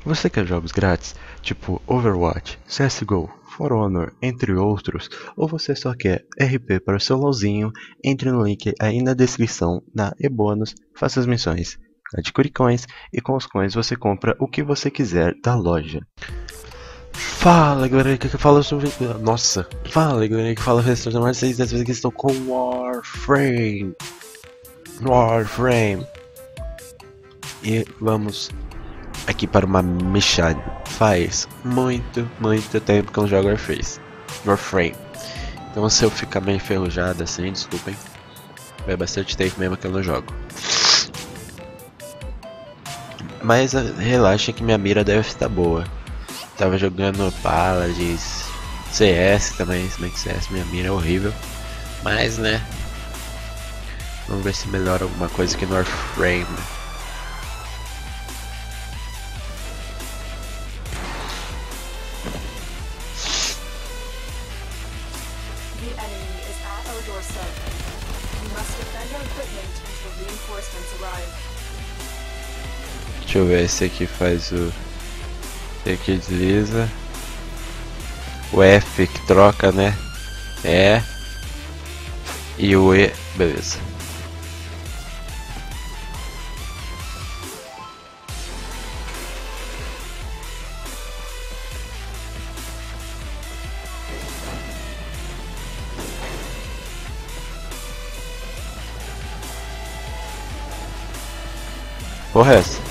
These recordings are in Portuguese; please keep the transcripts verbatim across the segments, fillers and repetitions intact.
Você quer jogos grátis, tipo Overwatch, C S G O, For Honor, entre outros, ou você só quer R P para o seu LOLzinho? Entre no link aí na descrição, na e-bônus, faça as missões, adquire coins e com os coins você compra o que você quiser da loja. Fala galera, que fala sobre... Nossa, fala galera, que fala sobre mais seis dessa vez que estou com Warframe. Warframe. E vamos aqui para uma mission. Faz muito, muito tempo que eu não jogo Warframe. Warframe. Então se eu ficar meio enferrujado assim, desculpem. É bastante tempo mesmo que eu não jogo. Mas relaxa que minha mira deve estar boa. Tava jogando Paladins, C S também, se bem que C S minha mira é horrível. Mas né, vamos ver se melhora alguma coisa aqui no Warframe. Deixa eu ver, esse aqui faz o... Esse aqui desliza. O F que troca, né? É. E o E, beleza. Porra é essa?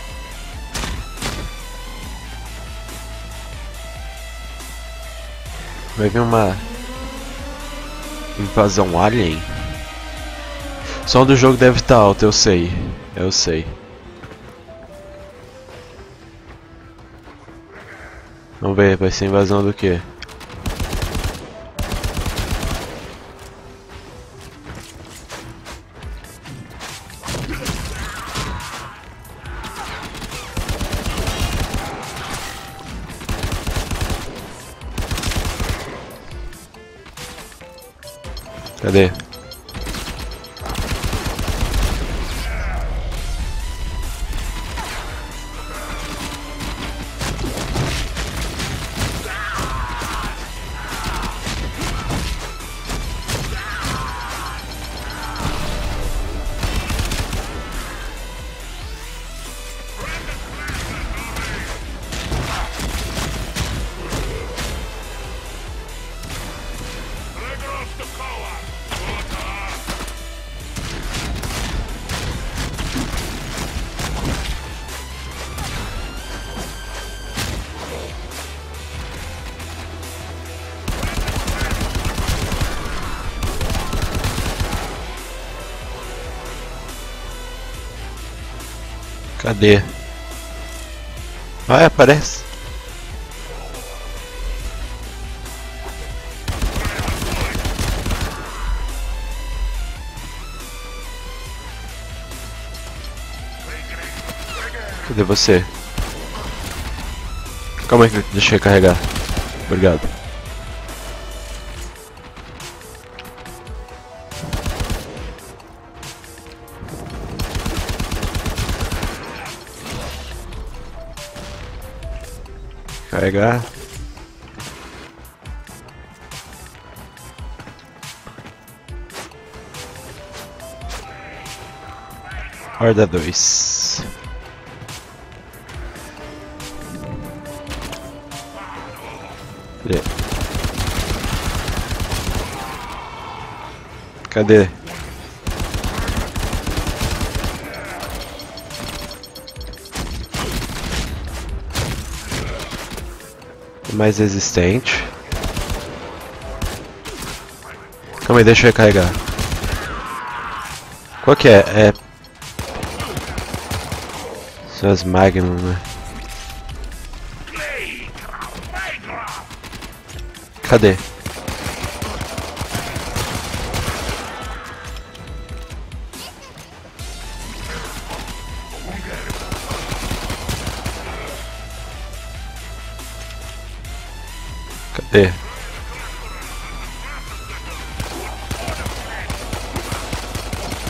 Vai vir uma invasão alien. O som do jogo deve estar alto, eu sei. Eu sei. Vamos ver, vai ser invasão do que? Cadê? Cadê? Vai, aparece. Cadê você? Calma aí, deixa eu recarregar. Obrigado. Carregar. Horda dois. Cadê? Mais resistente. Calma aí, deixa eu recarregar. Qual que é? É... São as Magnum, né? Cadê? Cadê?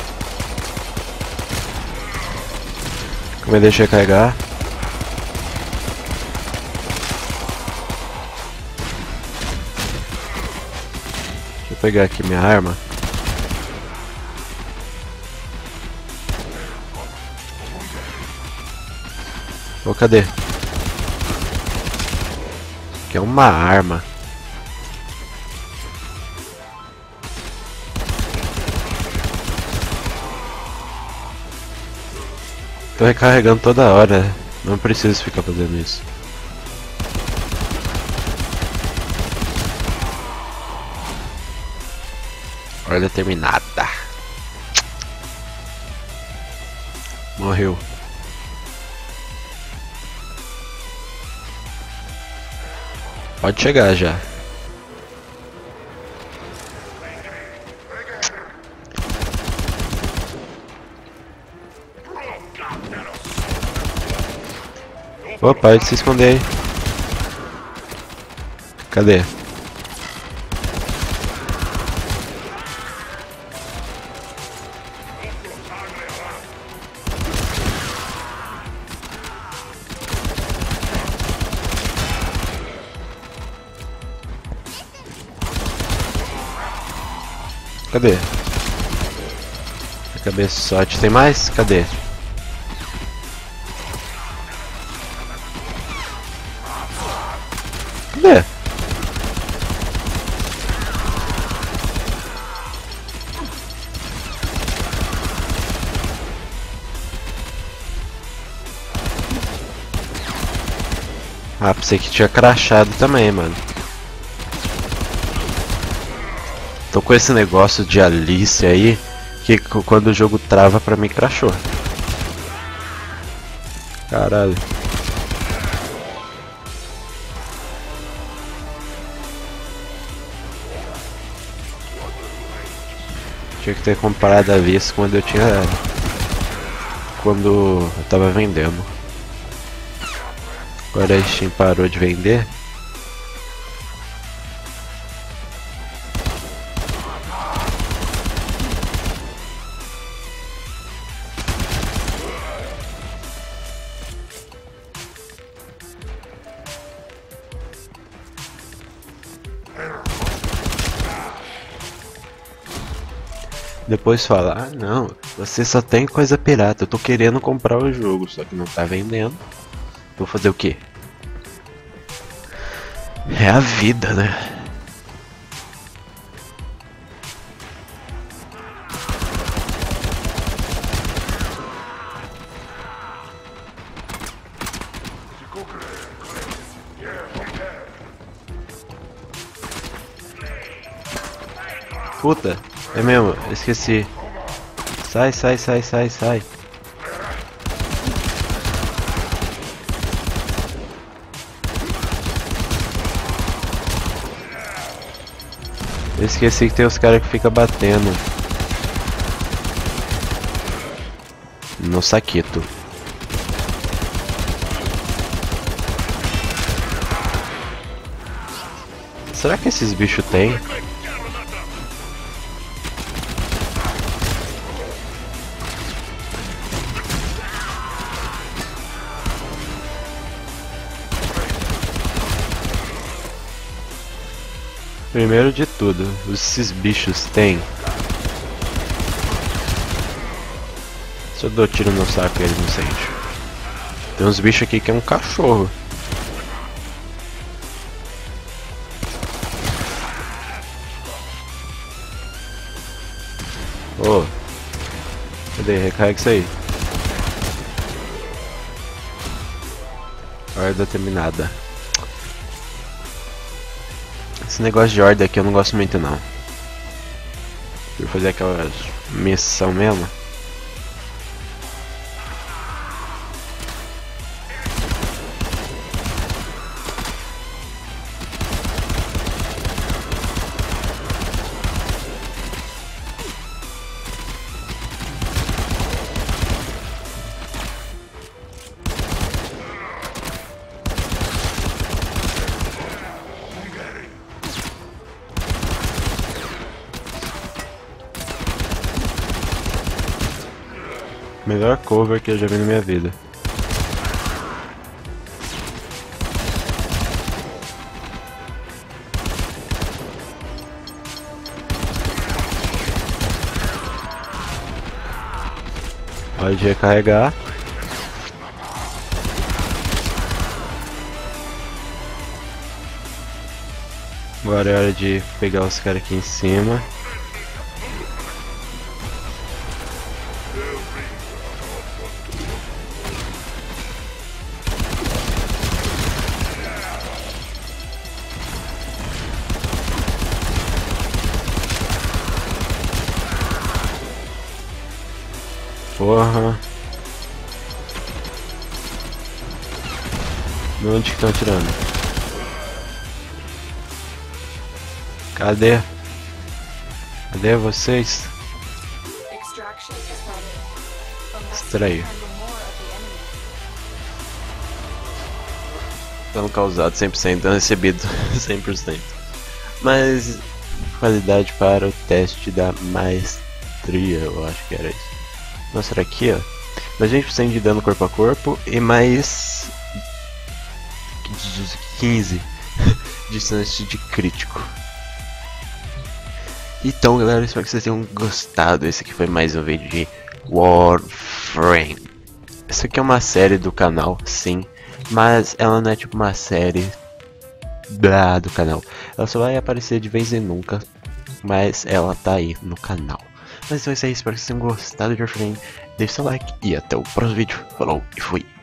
Como é deixa eu carregar? pegar aqui minha arma. Ô, cadê? Que é uma arma. Tô recarregando toda hora. Não preciso ficar fazendo isso. Olha, terminada. Morreu. Pode chegar já. Opa, ele se esconder aí. Cadê? Cadê? A cabeçote tem mais? Cadê? Cadê? Ah, pensei que tinha crashado também, mano. Tô com esse negócio de Alice aí, que quando o jogo trava pra mim crashou. Caralho. Tinha que ter comprado a vez quando eu tinha... Quando eu tava vendendo. Agora a Steam parou de vender. Depois fala, ah não, você só tem coisa pirata, eu tô querendo comprar o jogo, só que não tá vendendo. Vou fazer o quê? É a vida, né? Puta, é mesmo, esqueci. Sai, sai, sai, sai, sai. Eu esqueci que tem os caras que ficam batendo no saqueto. Será que esses bichos têm? Primeiro de tudo, esses bichos têm. Se eu dou tiro no saco eles não sentem. Tem uns bichos aqui que é um cachorro. Ô, oh, cadê? Recarrega isso aí. Horda terminada. Esse negócio de horda aqui eu não gosto muito não. Vou fazer aquela missão mesmo. Melhor cover que eu já vi na minha vida. Pode recarregar. Agora é hora de pegar os caras aqui em cima. Porra. De onde que estão atirando? Cadê? Cadê vocês? Estranho. Dano causado cem por cento, dano recebido cem por cento. Mas qualidade para o teste da maestria, eu acho que era isso. Mostra aqui, ó. Mais vinte por cento de dano corpo a corpo e mais quinze de chance de crítico. Então, galera, espero que vocês tenham gostado. Esse aqui foi mais um vídeo de Warframe. Essa aqui é uma série do canal, sim, mas ela não é tipo uma série blá, do canal. Ela só vai aparecer de vez em nunca, mas ela tá aí no canal. Mas então é isso aí, espero que vocês tenham gostado de Warframe. Deixe seu like e até o próximo vídeo. Falou e fui!